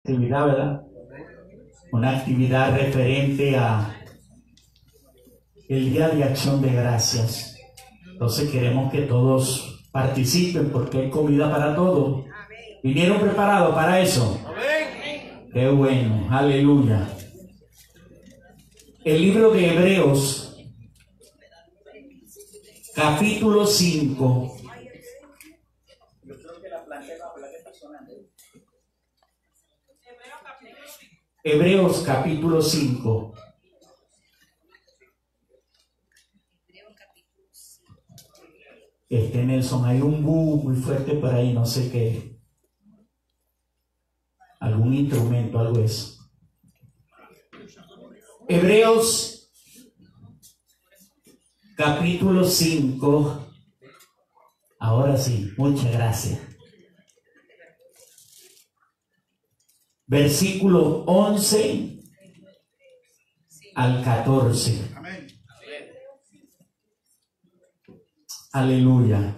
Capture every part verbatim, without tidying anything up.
actividad, ¿verdad? Una actividad referente a el Día de Acción de Gracias. Entonces queremos que todos participen porque hay comida para todos. ¿Vinieron preparados para eso? Qué bueno, aleluya. El libro de Hebreos, capítulo cinco. Hebreos capítulo cinco. Este Nelson, hay un bu muy fuerte por ahí, no sé qué. Algún instrumento, algo es. Hebreos capítulo cinco. Ahora sí, muchas gracias. Versículo once al catorce. Aleluya.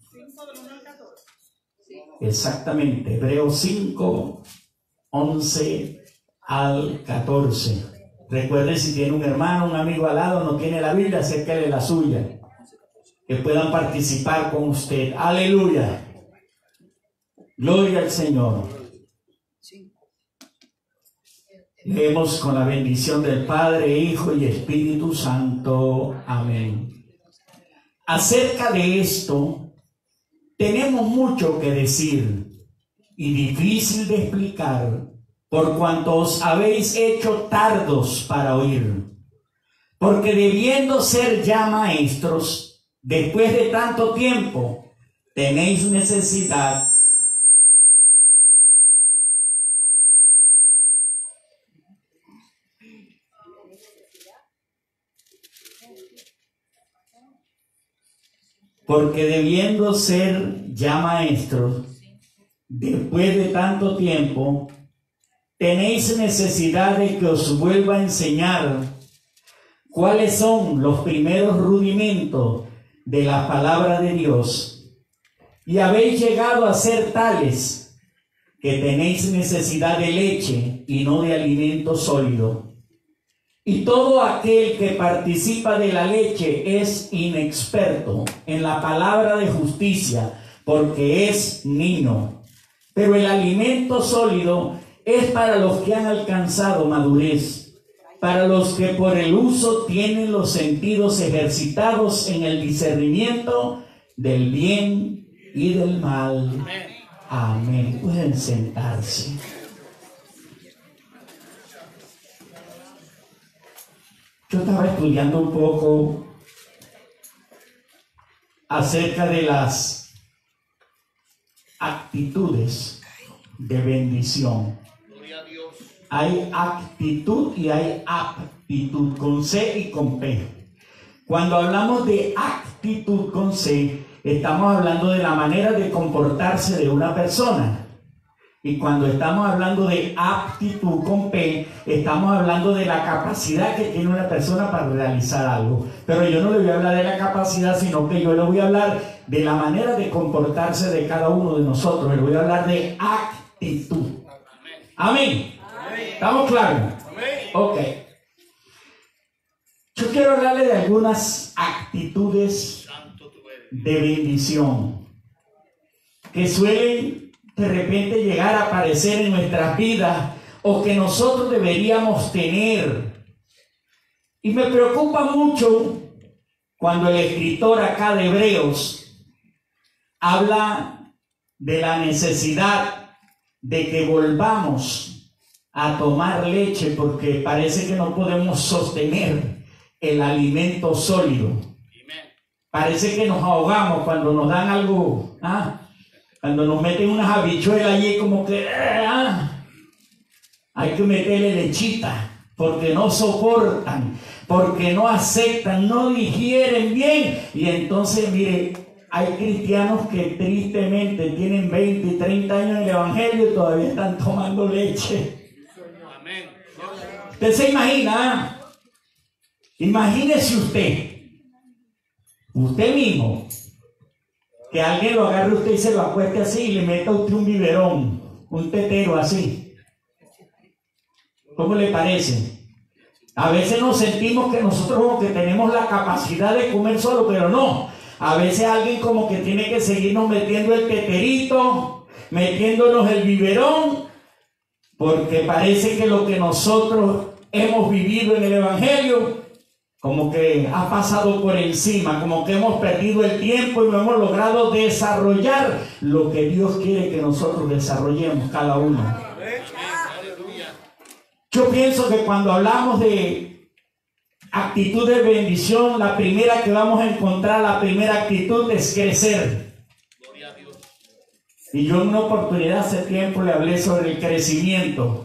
Exactamente. Hebreos cinco, once al catorce. Recuerde, si tiene un hermano, un amigo al lado, no tiene la Biblia, acérquele la suya. Que puedan participar con usted. Aleluya. Gloria al Señor. Leemos con la bendición del Padre, Hijo y Espíritu Santo. Amén. Acerca de esto, tenemos mucho que decir y difícil de explicar, por cuanto os habéis hecho tardos para oír. Porque debiendo ser ya maestros, después de tanto tiempo, tenéis necesidad Porque debiendo ser ya maestros, después de tanto tiempo, tenéis necesidad de que os vuelva a enseñar cuáles son los primeros rudimentos de la palabra de Dios. Y habéis llegado a ser tales que tenéis necesidad de leche y no de alimento sólido. Y todo aquel que participa de la leche es inexperto en la palabra de justicia, porque es niño. Pero el alimento sólido es para los que han alcanzado madurez, para los que por el uso tienen los sentidos ejercitados en el discernimiento del bien y del mal. Amén. Pueden sentarse. Yo estaba estudiando un poco acerca de las actitudes de bendición. Hay actitud y hay aptitud, con C y con P. Cuando hablamos de actitud con C, estamos hablando de la manera de comportarse de una persona. Y cuando estamos hablando de aptitud con P, estamos hablando de la capacidad que tiene una persona para realizar algo. Pero yo no le voy a hablar de la capacidad, sino que yo le voy a hablar de la manera de comportarse de cada uno de nosotros. Le voy a hablar de actitud. Amén. Amén. ¿Estamos claros? Amén. Ok. Yo quiero hablarle de algunas actitudes de bendición que suelen de repente llegar a aparecer en nuestras vidas o que nosotros deberíamos tener. Y me preocupa mucho cuando el escritor acá de Hebreos habla de la necesidad de que volvamos a tomar leche, porque parece que no podemos sostener el alimento sólido. Parece que nos ahogamos cuando nos dan algo, ¿ah? Cuando nos meten unas habichuelas allí, como que ah, hay que meterle lechita, porque no soportan, porque no aceptan, no digieren bien. Y entonces, mire, hay cristianos que tristemente tienen veinte y treinta años en el evangelio y todavía están tomando leche. Usted se imagina, imagínese usted, usted mismo, que alguien lo agarre usted y se lo acueste así y le meta a usted un biberón, un tetero así. ¿Cómo le parece? A veces nos sentimos que nosotros como que tenemos la capacidad de comer solo, pero no. A veces alguien como que tiene que seguirnos metiendo el teterito, metiéndonos el biberón, porque parece que lo que nosotros hemos vivido en el Evangelio como que ha pasado por encima, como que hemos perdido el tiempo y no hemos logrado desarrollar lo que Dios quiere que nosotros desarrollemos cada uno. Yo pienso que cuando hablamos de actitud de bendición, la primera que vamos a encontrar, la primera actitud es crecer. Y yo en una oportunidad hace tiempo le hablé sobre el crecimiento,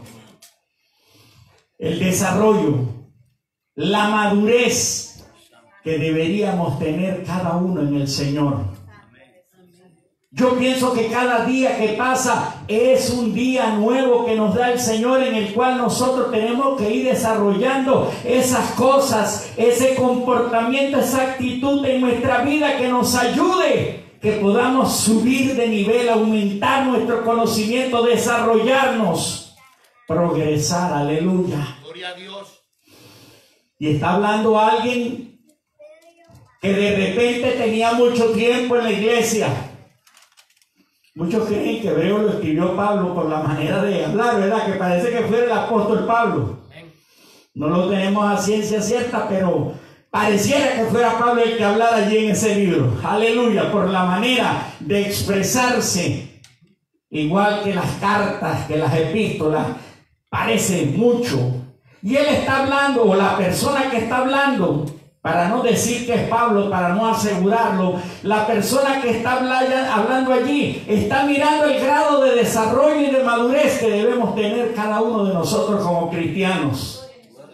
el desarrollo, la madurez que deberíamos tener cada uno en el Señor. Yo pienso que cada día que pasa es un día nuevo que nos da el Señor, en el cual nosotros tenemos que ir desarrollando esas cosas, ese comportamiento, esa actitud en nuestra vida que nos ayude, que podamos subir de nivel, aumentar nuestro conocimiento, desarrollarnos, progresar. Aleluya. Gloria a Dios. Y está hablando alguien que de repente tenía mucho tiempo en la iglesia. Muchos creen que Hebreo lo escribió Pablo por la manera de hablar, ¿verdad? Que parece que fue el apóstol Pablo. No lo tenemos a ciencia cierta, pero pareciera que fuera Pablo el que hablara allí en ese libro. Aleluya, por la manera de expresarse, igual que las cartas, que las epístolas, parece mucho. Y él está hablando, o la persona que está hablando, para no decir que es Pablo, para no asegurarlo, la persona que está hablando allí está mirando el grado de desarrollo y de madurez que debemos tener cada uno de nosotros como cristianos.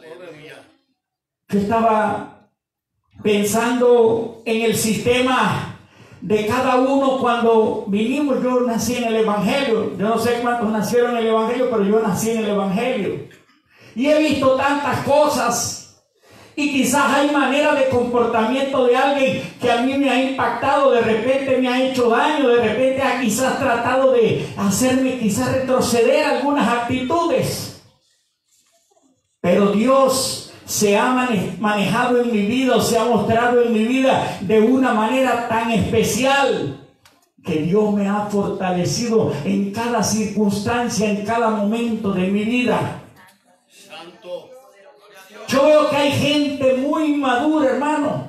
Yo estaba pensando en el sistema de cada uno cuando vinimos. Yo nací en el Evangelio. Yo no sé cuántos nacieron en el Evangelio, pero yo nací en el Evangelio. Y he visto tantas cosas. Y quizás hay manera de comportamiento de alguien que a mí me ha impactado, de repente me ha hecho daño, de repente ha quizás tratado de hacerme quizás retroceder algunas actitudes. Pero Dios se ha manejado en mi vida, o se ha mostrado en mi vida de una manera tan especial, que Dios me ha fortalecido en cada circunstancia, en cada momento de mi vida. Santo. Yo veo que hay gente muy madura, hermano,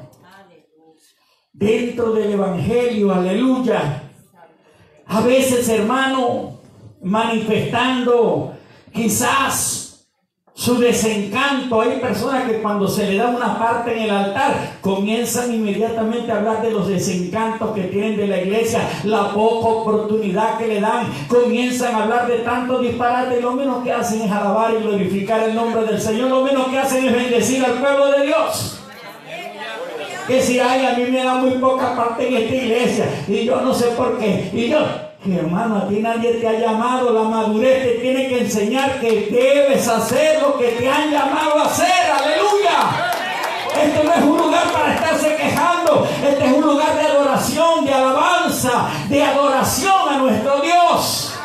dentro del Evangelio, aleluya. A veces, hermano, manifestando quizás su desencanto. Hay personas que cuando se le da una parte en el altar, comienzan inmediatamente a hablar de los desencantos que tienen de la iglesia, la poca oportunidad que le dan. Comienzan a hablar de tanto disparate, y lo menos que hacen es alabar y glorificar el nombre del Señor. Lo menos que hacen es bendecir al pueblo de Dios. Que si hay, a mí me da muy poca parte en esta iglesia, y yo no sé por qué. Y yo... hermano, a ti nadie te ha llamado. La madurez te tiene que enseñar que debes hacer lo que te han llamado a hacer. ¡Aleluya! Esto no es un lugar para estarse quejando. Este es un lugar de adoración, de alabanza, de adoración a nuestro Dios.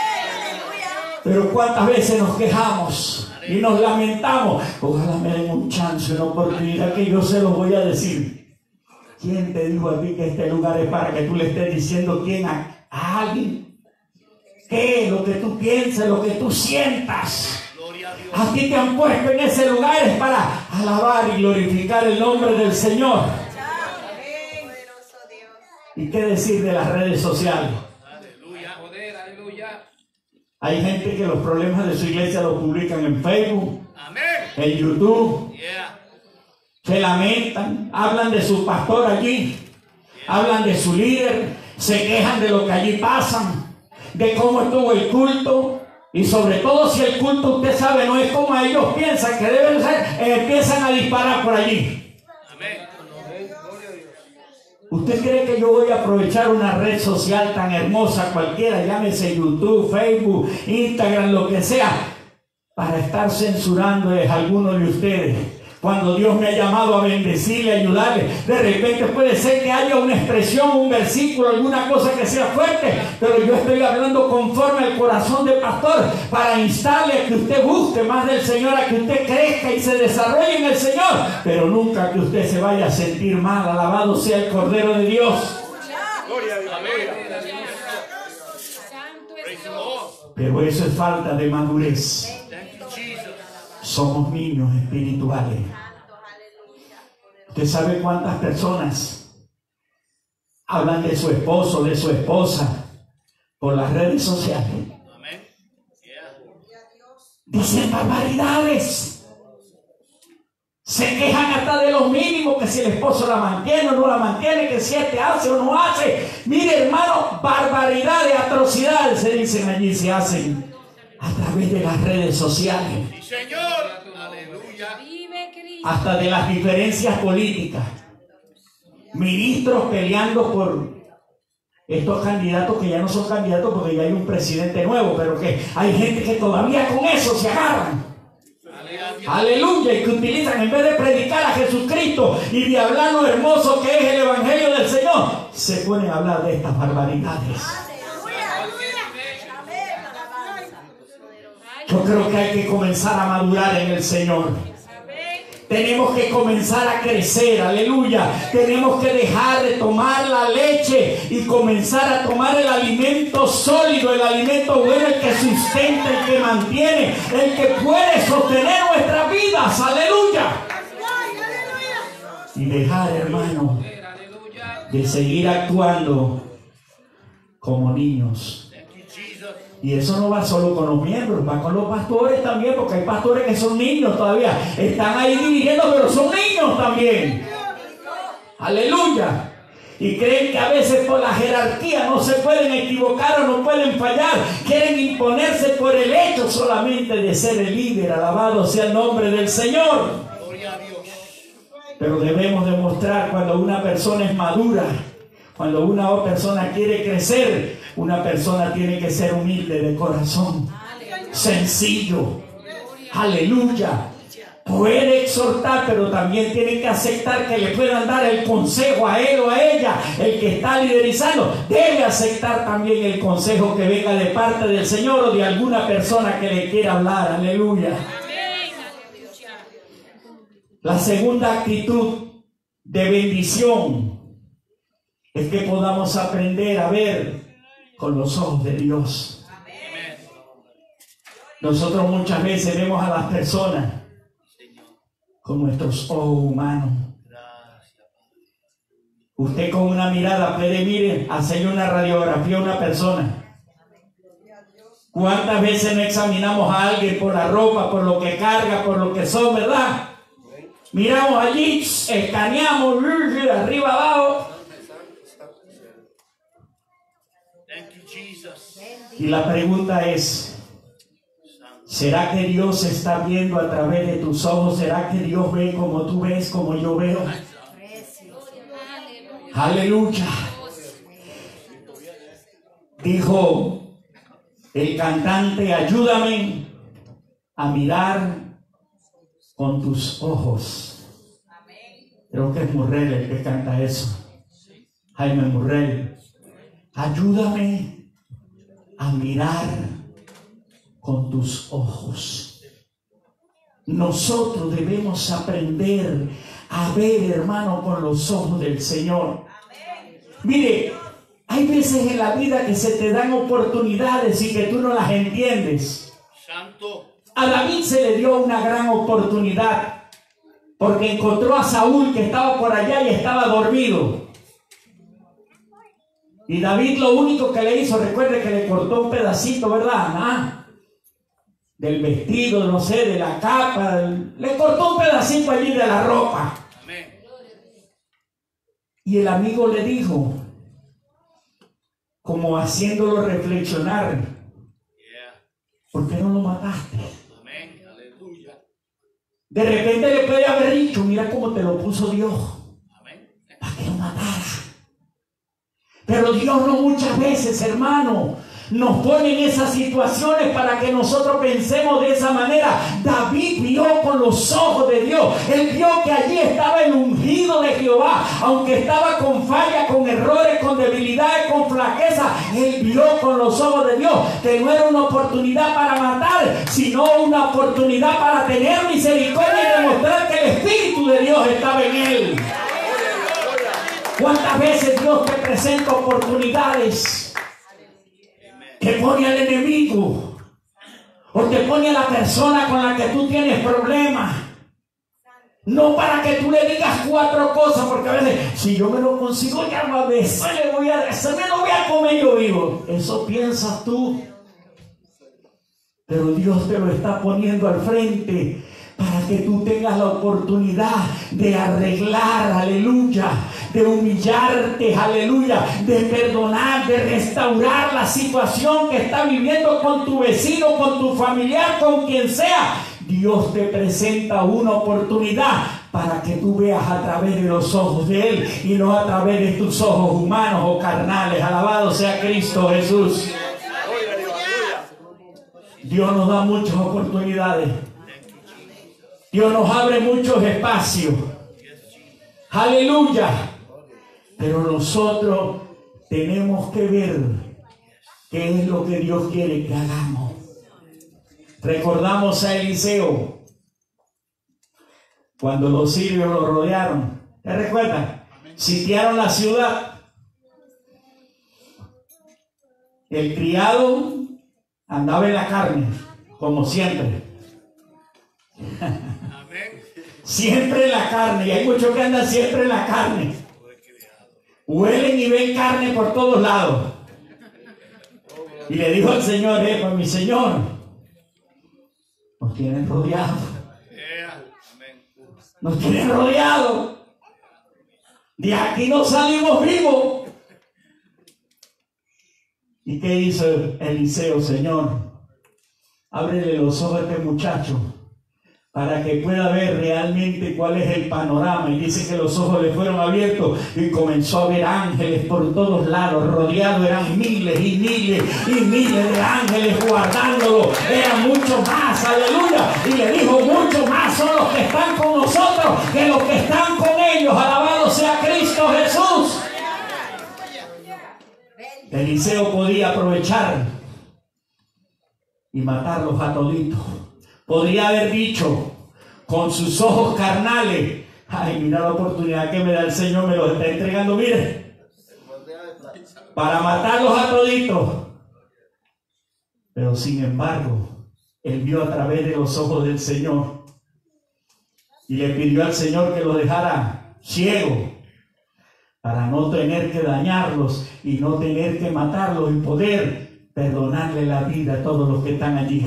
Pero cuántas veces nos quejamos y nos lamentamos. Ojalá me den un chance, una oportunidad, que yo se los voy a decir. ¿Quién te dijo a ti que este lugar es para que tú le estés diciendo quién a a alguien? ¿Qué? Lo que tú pienses, lo que tú sientas. A, a ti te han puesto en ese lugar es para alabar y glorificar el nombre del Señor. ¿Y qué decir de las redes sociales? Hay gente que los problemas de su iglesia los publican en Facebook, en YouTube. Se lamentan, hablan de su pastor allí, hablan de su líder, se quejan de lo que allí pasan, de cómo estuvo el culto, y sobre todo si el culto, usted sabe, no es como ellos piensan que deben ser, eh, empiezan a disparar por allí. Amén. ¿Usted cree que yo voy a aprovechar una red social tan hermosa, cualquiera, llámese YouTube, Facebook, Instagram, lo que sea, para estar censurando a alguno de ustedes? Cuando Dios me ha llamado a bendecirle, a ayudarle, de repente puede ser que haya una expresión, un versículo, alguna cosa que sea fuerte, pero yo estoy hablando conforme al corazón del pastor para instarle a que usted busque más del Señor, a que usted crezca y se desarrolle en el Señor, pero nunca que usted se vaya a sentir mal. Alabado sea el Cordero de Dios. Gloria a Dios. Pero eso es falta de madurez. Somos niños espirituales. ¿Usted sabe cuántas personas hablan de su esposo, de su esposa por las redes sociales? Dicen barbaridades. Se quejan hasta de los mínimos, que si el esposo la mantiene o no la mantiene, que si este hace o no hace. Mire, hermano, barbaridades, atrocidades se dicen allí, se hacen a través de las redes sociales. Sí, Señor. Aleluya. Hasta de las diferencias políticas. Ministros peleando por estos candidatos que ya no son candidatos porque ya hay un presidente nuevo, pero que hay gente que todavía con eso se agarran. Aleluya, y que utilizan, en vez de predicar a Jesucristo y de hablar lo hermoso que es el Evangelio del Señor, se ponen a hablar de estas barbaridades. Yo creo que hay que comenzar a madurar en el Señor. Tenemos que comenzar a crecer, aleluya. Tenemos que dejar de tomar la leche y comenzar a tomar el alimento sólido, el alimento bueno, el que sustenta, el que mantiene, el que puede sostener nuestras vidas, aleluya. Y dejar, hermano, de seguir actuando como niños. Y eso no va solo con los miembros, va con los pastores también, porque hay pastores que son niños todavía. Están ahí dirigiendo, pero son niños también. Aleluya. Y creen que a veces por la jerarquía no se pueden equivocar o no pueden fallar. Quieren imponerse por el hecho solamente de ser el líder. Alabado sea el nombre del Señor. Gloria a Dios. Pero debemos demostrar cuando una persona es madura, cuando una persona quiere crecer, una persona tiene que ser humilde de corazón, sencillo, aleluya. Puede exhortar, pero también tiene que aceptar que le puedan dar el consejo a él o a ella, el que está liderizando. Debe aceptar también el consejo que venga de parte del Señor o de alguna persona que le quiera hablar, aleluya. La segunda actitud de bendición es que podamos aprender a ver con los ojos de Dios. Nosotros muchas veces vemos a las personas con nuestros ojos humanos. Usted con una mirada puede, mire, hacerle una radiografía a una persona. ¿Cuántas veces no examinamos a alguien por la ropa, por lo que carga, por lo que son, verdad? Miramos allí, escaneamos, arriba, abajo. Y la pregunta es, ¿será que Dios está viendo a través de tus ojos? ¿Será que Dios ve como tú ves, como yo veo? Aleluya. Dijo el cantante, ayúdame a mirar con tus ojos. Creo que es Murrell el que canta eso. Jaime Murrell. Ayúdame a mirar con tus ojos. Nosotros debemos aprender a ver, hermano, con los ojos del Señor. Mire, hay veces en la vida que se te dan oportunidades y que tú no las entiendes. Santo. A David se le dio una gran oportunidad porque encontró a Saúl que estaba por allá y estaba dormido. Y David lo único que le hizo, recuerde que le cortó un pedacito, ¿verdad? ¿Ah? Del vestido, no sé, de la capa, del... le cortó un pedacito allí de la ropa. Amén. Y el amigo le dijo, como haciéndolo reflexionar, ¿por qué no lo mataste? Amén. Aleluya. De repente le puede haber dicho, mira cómo te lo puso Dios. Amén. Para que lo matara. Pero Dios no muchas veces, hermano, nos pone en esas situaciones para que nosotros pensemos de esa manera. David vio con los ojos de Dios. Él vio que allí estaba el ungido de Jehová. Aunque estaba con falla, con errores, con debilidades, con flaqueza, él vio con los ojos de Dios que no era una oportunidad para matar, sino una oportunidad para tener misericordia y demostrar que el Espíritu de Dios estaba en él. ¿Cuántas veces Dios te presenta oportunidades que pone al enemigo o te pone a la persona con la que tú tienes problemas? No para que tú le digas cuatro cosas, porque a veces, si yo me lo consigo, ya a veces le voy a, se me lo voy a comer yo vivo. Eso piensas tú. Pero Dios te lo está poniendo al frente para que tú tengas la oportunidad de arreglar, aleluya, de humillarte, aleluya, de perdonar, de restaurar la situación que está viviendo con tu vecino, con tu familiar, con quien sea. Dios te presenta una oportunidad para que tú veas a través de los ojos de Él y no a través de tus ojos humanos o carnales. Alabado sea Cristo Jesús. Dios nos da muchas oportunidades. Dios nos abre muchos espacios. Aleluya. Pero nosotros tenemos que ver qué es lo que Dios quiere que hagamos. Recordamos a Eliseo cuando los sirios lo rodearon. ¿Te recuerdan? Sitiaron la ciudad. El criado andaba en la carne, como siempre. Siempre en la carne. Y hay muchos que andan siempre en la carne. Huelen y ven carne por todos lados. Y le dijo al Señor, eh, pues mi Señor, nos tienen rodeados. Nos tienen rodeados. De aquí no salimos vivos. ¿Y qué hizo Eliseo? Señor, ábrele los ojos a este muchacho para que pueda ver realmente cuál es el panorama. Y dice que los ojos le fueron abiertos y comenzó a ver ángeles por todos lados, rodeados. Eran miles y miles y miles de ángeles guardándolo. Eran mucho más, aleluya. Y le dijo, mucho más son los que están con nosotros que los que están con ellos. Alabado sea Cristo Jesús. Eliseo podía aprovechar y matarlos a toditos. Podría haber dicho con sus ojos carnales, ay, mira la oportunidad que me da el Señor, me los está entregando, mire, para matarlos a toditos. Pero sin embargo, él vio a través de los ojos del Señor y le pidió al Señor que lo dejara ciego para no tener que dañarlos y no tener que matarlos y poder perdonarle la vida a todos los que están allí.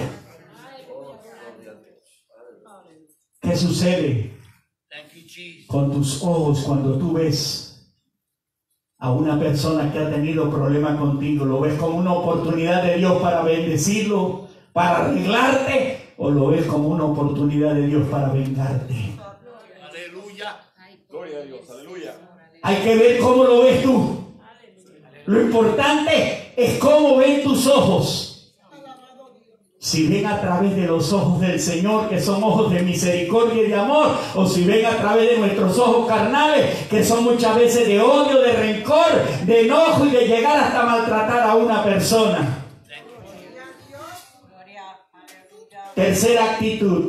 ¿Qué sucede con tus ojos cuando tú ves a una persona que ha tenido problemas contigo? ¿Lo ves como una oportunidad de Dios para bendecirlo, para arreglarte, o lo ves como una oportunidad de Dios para vengarte? Aleluya. Gloria a Dios. Aleluya. Hay que ver cómo lo ves tú. Lo importante es cómo ven tus ojos. Si ven a través de los ojos del Señor, que son ojos de misericordia y de amor, o si ven a través de nuestros ojos carnales, que son muchas veces de odio, de rencor, de enojo y de llegar hasta maltratar a una persona. Tercera actitud.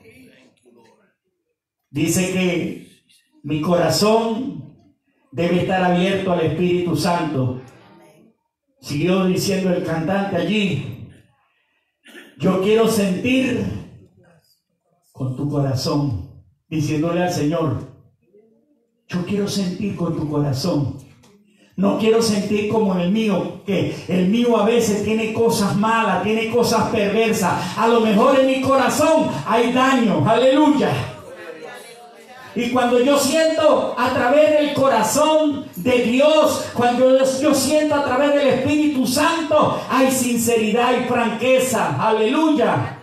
Dice que mi corazón debe estar abierto al Espíritu Santo. Siguió diciendo el cantante allí. Yo quiero sentir con tu corazón, diciéndole al Señor, yo quiero sentir con tu corazón. No quiero sentir como el mío, que el mío a veces tiene cosas malas, tiene cosas perversas. A lo mejor en mi corazón hay daño, aleluya. Y cuando yo siento a través del corazón de Dios, cuando yo siento a través del Espíritu Santo, hay sinceridad y franqueza. Aleluya.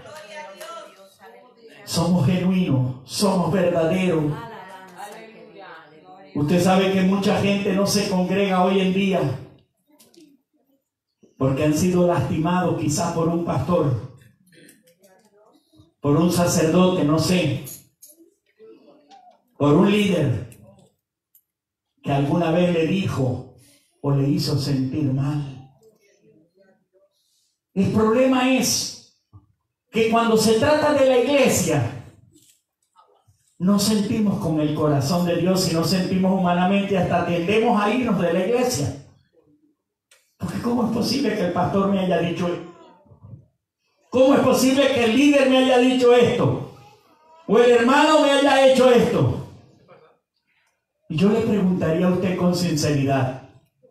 Somos genuinos, somos verdaderos. Usted sabe que mucha gente no se congrega hoy en día porque han sido lastimados quizás por un pastor, por un sacerdote, no sé, por un líder que alguna vez le dijo o le hizo sentir mal. El problema es que cuando se trata de la iglesia, no sentimos con el corazón de Dios, sino sentimos humanamente, hasta tendemos a irnos de la iglesia. Porque ¿cómo es posible que el pastor me haya dicho esto? ¿Cómo es posible que el líder me haya dicho esto? O el hermano me haya hecho esto. Y yo le preguntaría a usted con sinceridad,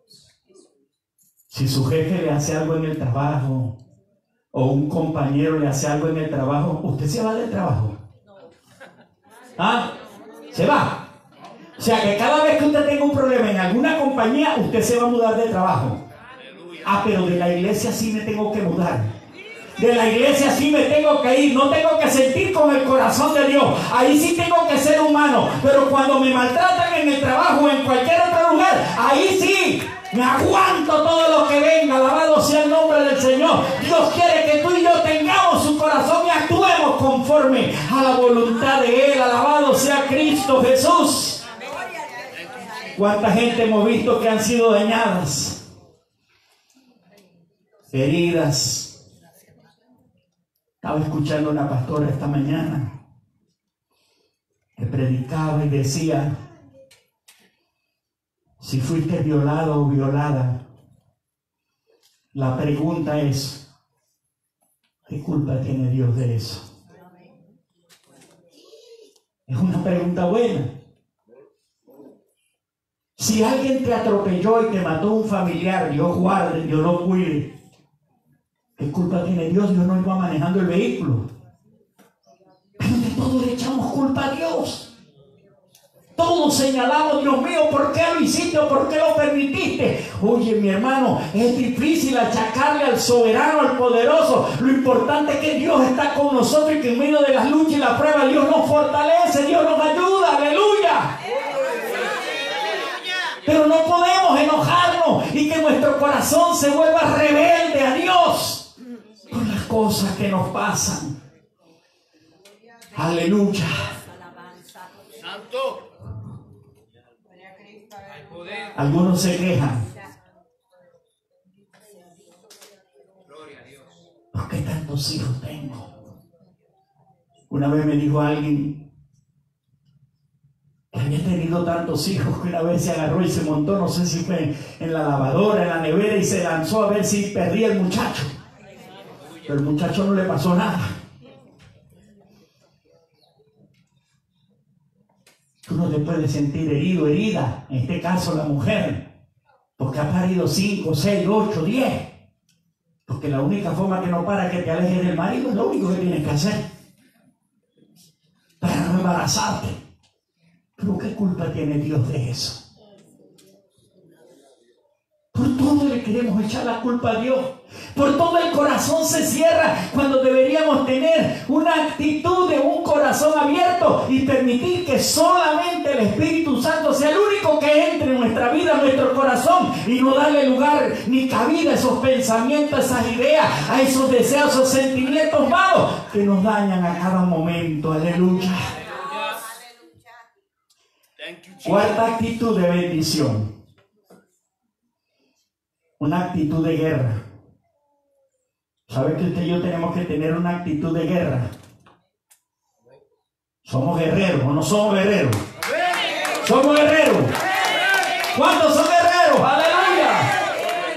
si su jefe le hace algo en el trabajo, o un compañero le hace algo en el trabajo, ¿usted se va del trabajo? ¿Ah? ¿Se va? O sea que cada vez que usted tenga un problema en alguna compañía, usted se va a mudar de trabajo. Ah, pero de la iglesia sí me tengo que mudar. De la iglesia sí me tengo que ir. No tengo que sentir con el corazón de Dios. Ahí sí tengo que ser humano. Pero cuando me maltratan en el trabajo o en cualquier otro lugar, ahí sí me aguanto todo lo que venga. Alabado sea el nombre del Señor. Dios quiere que tú y yo tengamos su corazón y actuemos conforme a la voluntad de Él. Alabado sea Cristo Jesús. ¿Cuánta gente hemos visto que han sido dañadas, heridas? Estaba escuchando a una pastora esta mañana que predicaba y decía: si fuiste violado o violada, la pregunta es, ¿qué culpa tiene Dios de eso? Es una pregunta buena. Si alguien te atropelló y te mató un familiar, Dios guarde, Dios lo cuide, ¿qué culpa tiene Dios? Dios no iba manejando el vehículo. Pero de todo le echamos culpa a Dios. Todos señalamos, Dios mío, ¿por qué lo hiciste o por qué lo permitiste? Oye, mi hermano, es difícil achacarle al soberano, al poderoso. Lo importante es que Dios está con nosotros y que en medio de las luchas y las pruebas Dios nos fortalece, Dios nos ayuda. ¡Aleluya! Pero no podemos enojarnos y que nuestro corazón se vuelva rebelde a Dios por las cosas que nos pasan. Aleluya. Santo. Algunos se quejan. ¿Por qué tantos hijos tengo? Una vez me dijo alguien que había tenido tantos hijos que una vez se agarró y se montó, no sé si fue en la lavadora, en la nevera, y se lanzó a ver si perdía el muchacho. Pero el muchacho no le pasó nada. Tú no te puedes sentir herido, herida, en este caso la mujer, porque ha parido cinco, seis, ocho, diez. Porque la única forma que no para que te alejes del marido es lo único que tienes que hacer para no embarazarte. Pero ¿qué culpa tiene Dios de eso? Por todo le queremos echar la culpa a Dios. Por todo el corazón se cierra cuando deberíamos tener una actitud de un corazón abierto y permitir que solamente el Espíritu Santo sea el único que entre en nuestra vida, en nuestro corazón, y no darle lugar ni cabida a esos pensamientos, a esas ideas, a esos deseos, a esos sentimientos malos que nos dañan a cada momento. Aleluya. Cuarta actitud de bendición. Una actitud de guerra. ¿Sabe que usted y yo tenemos que tener una actitud de guerra? ¿Somos guerreros o no somos guerreros? ¿Somos guerreros? ¿Cuántos son guerreros? ¡Aleluya!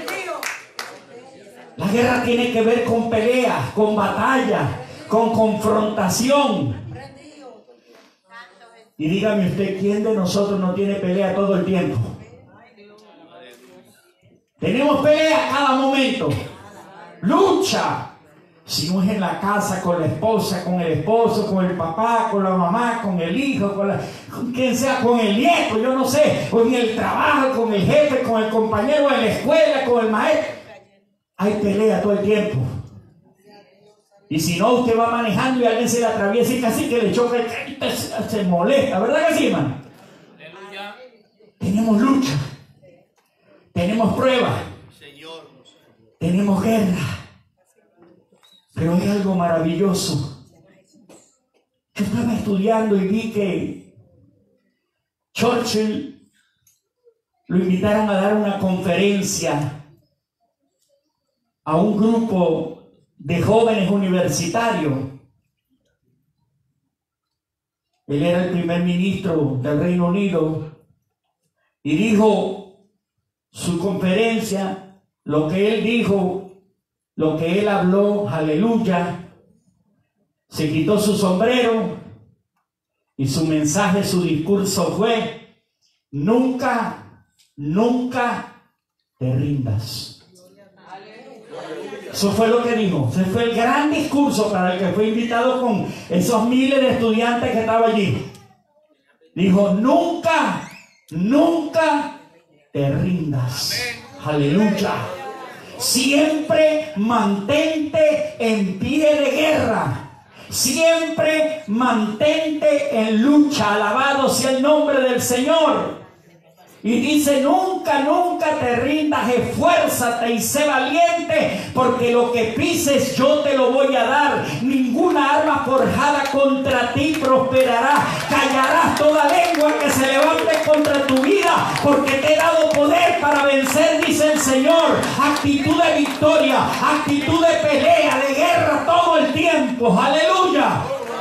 La guerra tiene que ver con peleas, con batallas, con confrontación. Y dígame usted, ¿quién de nosotros no tiene pelea todo el tiempo? Tenemos pelea cada momento. Lucha. Si no es en la casa, con la esposa, con el esposo, con el papá, con la mamá, con el hijo, con, la, con quien sea, con el nieto, yo no sé, o en el trabajo, con el jefe, con el compañero en la escuela, con el maestro. Hay pelea todo el tiempo. Y si no, usted va manejando y alguien se le atraviesa y casi que le choca, se molesta, ¿verdad que sí, hermano? Tenemos lucha. Tenemos pruebas. tenemos guerra. Pero hay algo maravilloso. Yo estaba estudiando y vi que Churchill lo invitaron a dar una conferencia a un grupo de jóvenes universitarios. Él era el primer ministro del Reino Unido y dijo su conferencia, lo que él dijo, lo que él habló, aleluya. Se quitó su sombrero y su mensaje, su discurso fue: nunca, nunca te rindas. Eso fue lo que dijo. Ese fue el gran discurso para el que fue invitado con esos miles de estudiantes que estaban allí. Dijo: nunca, nunca te rindas. Aleluya. Siempre mantente en pie de guerra. Siempre mantente en lucha. Alabado sea el nombre del Señor. Y dice: nunca, nunca te rindas, esfuérzate y sé valiente, porque lo que pises yo te lo voy a dar. Ninguna arma forjada contra ti prosperará. Callarás toda lengua que se levante contra tu vida, porque te he dado poder para vencer, dice el Señor. Actitud de victoria, actitud de pelea, de guerra todo el tiempo. Aleluya.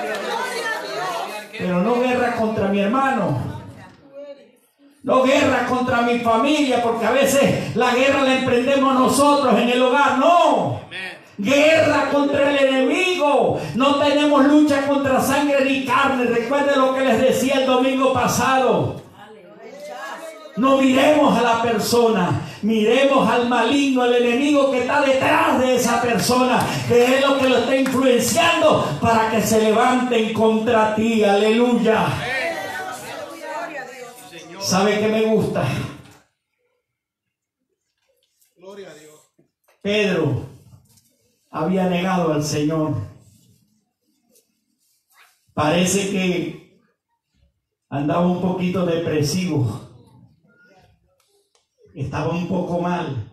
Pero no guerra contra mi hermano. No guerra contra mi familia, porque a veces la guerra la emprendemos nosotros en el hogar. No. Guerra contra el enemigo. No tenemos lucha contra sangre ni carne. Recuerden lo que les decía el domingo pasado. No miremos a la persona, miremos al maligno, al enemigo que está detrás de esa persona, que es lo que lo está influenciando para que se levanten contra ti. Aleluya. ¿Sabe qué me gusta? Gloria a Dios. Pedro había negado al Señor. Parece que andaba un poquito depresivo. Estaba un poco mal.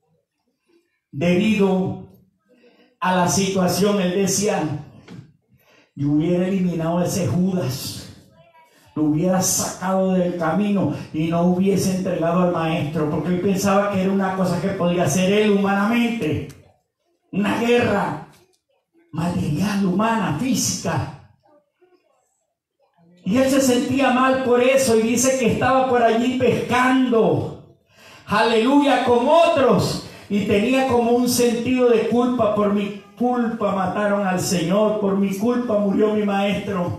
Debido a la situación, él decía: yo hubiera eliminado a ese Judas, lo hubiera sacado del camino y no hubiese entregado al maestro, porque él pensaba que era una cosa que podía hacer él humanamente, una guerra material, humana, física. Y él se sentía mal por eso y dice que estaba por allí pescando, aleluya, con otros, y tenía como un sentido de culpa. Por mi culpa mataron al Señor, por mi culpa murió mi maestro.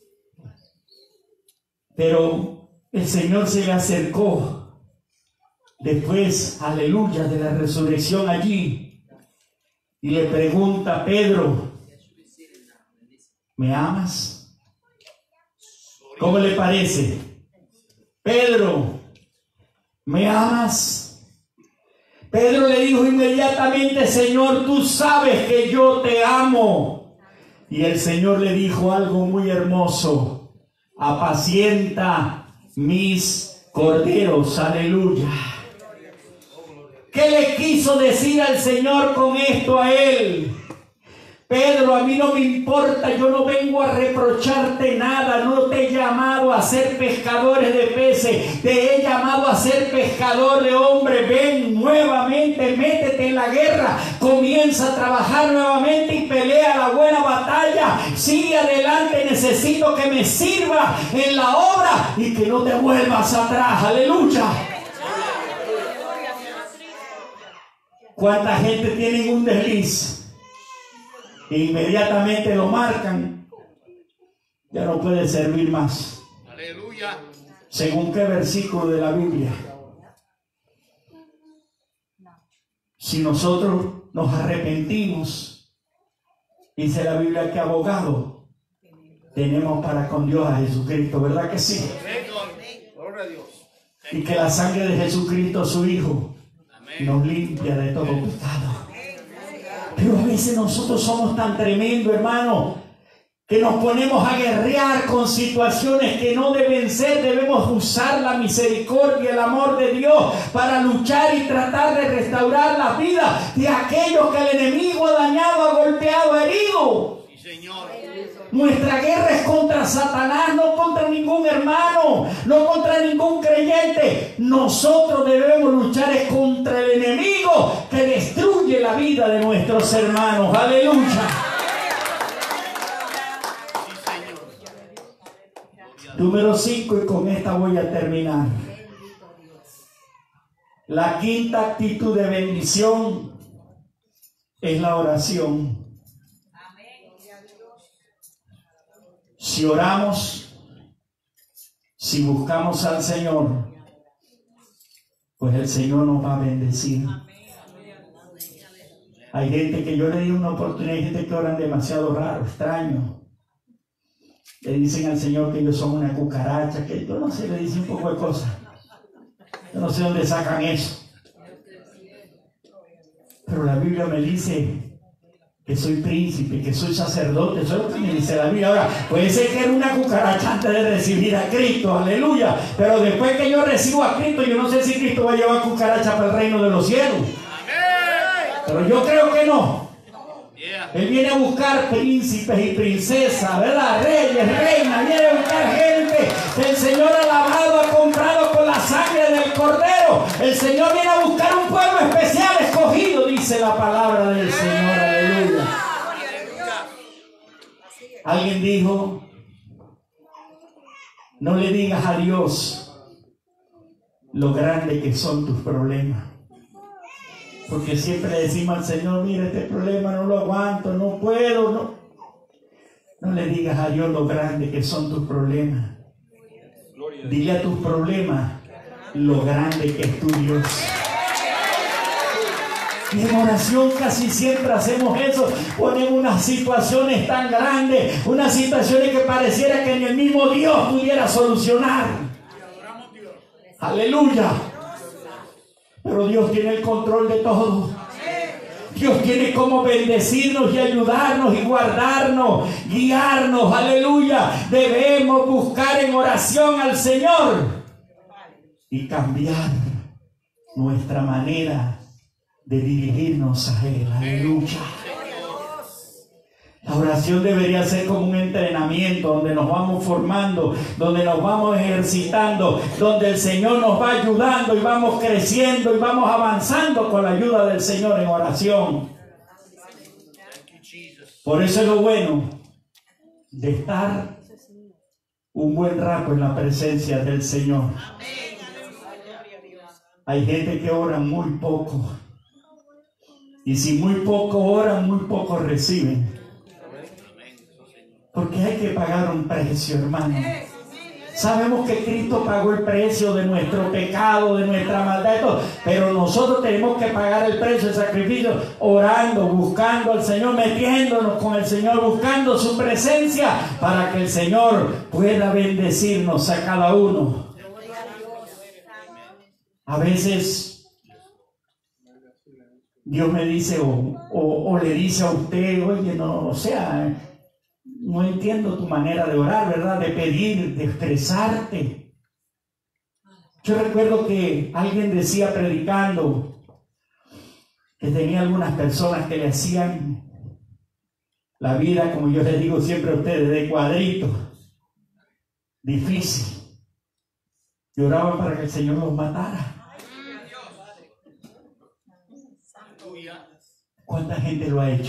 Pero el Señor se le acercó después, aleluya, de la resurrección allí, y le pregunta: Pedro, ¿me amas? ¿Cómo le parece? Pedro, ¿me amas? Pedro le dijo inmediatamente: Señor, tú sabes que yo te amo. Y el Señor le dijo algo muy hermoso: apacienta mis corderos. Aleluya. ¿Qué le quiso decir al Señor con esto a él? Pedro, a mí no me importa, yo no vengo a reprocharte nada, no te he llamado a ser pescadores de peces, te he llamado a ser pescador de hombres. Ven nuevamente, métete en la guerra, comienza a trabajar nuevamente y pelea la buena batalla. Sigue adelante, necesito que me sirva en la obra y que no te vuelvas atrás. Aleluya. ¿Cuánta gente tiene un desliz? E inmediatamente lo marcan, ya no puede servir más. Aleluya. ¿Según qué versículo de la Biblia? Si nosotros nos arrepentimos, dice la Biblia que abogado tenemos para con Dios a Jesucristo, ¿verdad que sí? Gloria a Dios. Y que la sangre de Jesucristo, su Hijo, nos limpia de todo pecado. Pero a veces nosotros somos tan tremendos, hermano, que nos ponemos a guerrear con situaciones que no deben ser. Debemos usar la misericordia y el amor de Dios para luchar y tratar de restaurar la vida de aquellos que el enemigo ha dañado, ha golpeado, ha herido. Sí, Señor. Nuestra guerra es contra Satanás, no contra ningún hermano, no contra ningún creyente. Nosotros debemos luchar es contra el enemigo que destruye la vida de nuestros hermanos. Aleluya. Número cinco, y con esta voy a terminar. La quinta actitud de bendición es la oración. Si oramos, si buscamos al Señor, pues el Señor nos va a bendecir. Hay gente que yo le di una oportunidad, hay gente que oran demasiado raro, extraño. Le dicen al Señor que ellos son una cucaracha, que yo no sé, le dicen un poco de cosas. Yo no sé dónde sacan eso. Pero la Biblia me dice que soy príncipe, que soy sacerdote. Eso es lo que me dice la Biblia. Ahora, puede ser que era una cucaracha antes de recibir a Cristo, aleluya. Pero después que yo recibo a Cristo, yo no sé si Cristo va a llevar cucaracha para el reino de los cielos. Pero yo creo que no. Él viene a buscar príncipes y princesas, ¿verdad? Reyes, reinas, viene a buscar gente que el Señor ha lavado, ha comprado con la sangre del Cordero. El Señor viene a buscar un pueblo especial, escogido, dice la palabra del Señor. Aleluya. Alguien dijo, no le digas a Dios lo grande que son tus problemas. Porque siempre le decimos al Señor, mira, este problema no lo aguanto, no puedo. No, no le digas a Dios lo grande que son tus problemas. Dile a tus problemas lo grande que es tu Dios. Y en oración casi siempre hacemos eso. Ponemos unas situaciones tan grandes, unas situaciones que pareciera que ni el mismo Dios pudiera solucionar. Aleluya. Pero Dios tiene el control de todo. Dios tiene cómo bendecirnos y ayudarnos y guardarnos, guiarnos. Aleluya. Debemos buscar en oración al Señor y cambiar nuestra manera de dirigirnos a Él. Aleluya. La oración debería ser como un entrenamiento donde nos vamos formando, donde nos vamos ejercitando, donde el Señor nos va ayudando y vamos creciendo y vamos avanzando con la ayuda del Señor en oración. Por eso es lo bueno de estar un buen rato en la presencia del Señor. Hay gente que ora muy poco. Y si muy poco oran, muy poco reciben. Porque hay que pagar un precio, hermano. Sabemos que Cristo pagó el precio de nuestro pecado, de nuestra maldad, todo, pero nosotros tenemos que pagar el precio, el sacrificio, orando, buscando al Señor, metiéndonos con el Señor, buscando su presencia, para que el Señor pueda bendecirnos a cada uno. A veces Dios me dice o, o, o le dice a usted, oye, no, o sea, no entiendo tu manera de orar, ¿verdad? De pedir, de expresarte. Yo recuerdo que alguien decía predicando que tenía algunas personas que le hacían la vida, como yo les digo siempre a ustedes, de cuadrito, difícil. Y oraban para que el Señor los matara. ¿Cuánta gente lo ha hecho?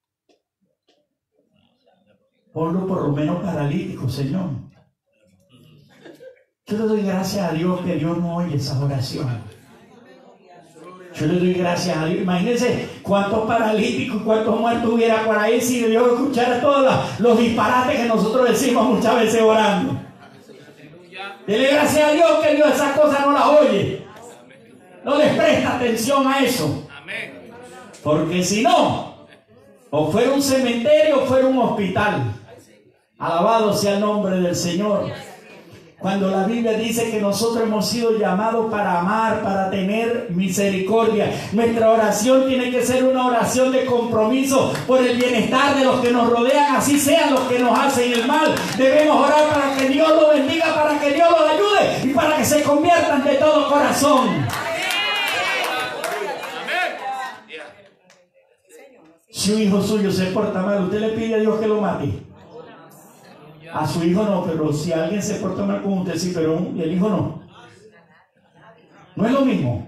Ponlo por lo menos paralítico, Señor. Yo le doy gracias a Dios que Dios no oye esas oraciones. Yo le doy gracias a Dios. Imagínense cuántos paralíticos, cuántos muertos hubiera por ahí si Dios escuchara todos los disparates que nosotros decimos muchas veces orando. Dele gracias a Dios que Dios esas cosas no las oye. No les presta atención a eso. Porque si no, o fuera un cementerio o fuera un hospital. Alabado sea el nombre del Señor. Cuando la Biblia dice que nosotros hemos sido llamados para amar, para tener misericordia, nuestra oración tiene que ser una oración de compromiso por el bienestar de los que nos rodean, así sean los que nos hacen el mal. Debemos orar para que Dios los bendiga, para que Dios los ayude y para que se conviertan de todo corazón. Si un hijo suyo se porta mal, ¿usted le pide a Dios que lo mate? A su hijo no, pero si alguien se porta mal con usted, sí, pero el hijo no. No es lo mismo.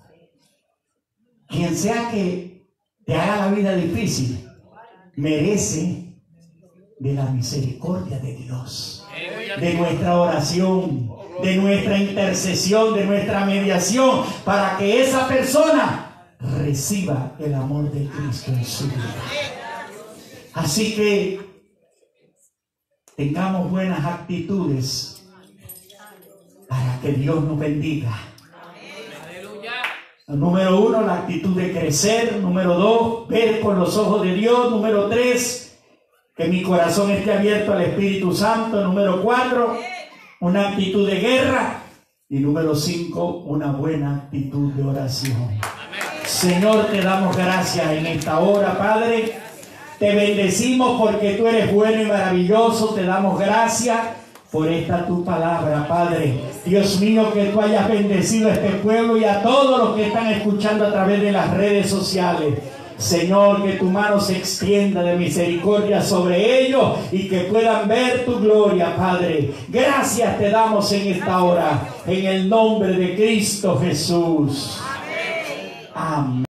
Quien sea que te haga la vida difícil, merece de la misericordia de Dios, de nuestra oración, de nuestra intercesión, de nuestra mediación, para que esa persona reciba el amor de Cristo en su vida. Así que tengamos buenas actitudes para que Dios nos bendiga. Número uno, la actitud de crecer. Número dos, ver con los ojos de Dios. Número tres, que mi corazón esté abierto al Espíritu Santo. Número cuatro, una actitud de guerra. Y número cinco, una buena actitud de oración. Señor, te damos gracias en esta hora, Padre. Te bendecimos porque tú eres bueno y maravilloso. Te damos gracias por esta tu palabra, Padre. Dios mío, que tú hayas bendecido a este pueblo y a todos los que están escuchando a través de las redes sociales. Señor, que tu mano se extienda de misericordia sobre ellos y que puedan ver tu gloria, Padre. Gracias te damos en esta hora, en el nombre de Cristo Jesús. Amén.